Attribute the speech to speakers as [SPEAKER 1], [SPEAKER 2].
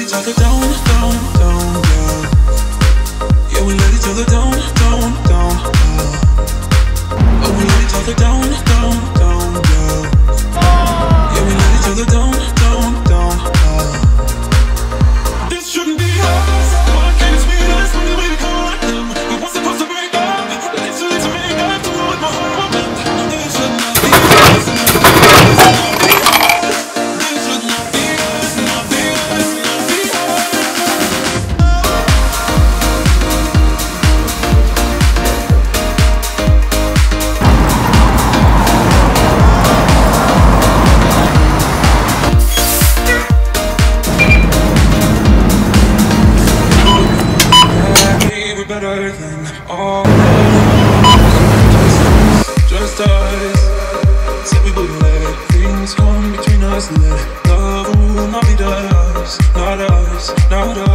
[SPEAKER 1] each other down, down, down, yeah. Yeah, we let each other down, down, down, yeah. Oh, we let each other down, down, down, yeah. Yeah, we let each other down, down, down, yeah. This shouldn't be us. Why can't it be us when we caught them? We weren't supposed to break up. It's too late to make up to what my heart meant. This should not be us. This should not be us. Not be us. Not be us. Yeah, we're better than all. Just us. Said we would let things come between us. Let love will not be us. Not us. Not us.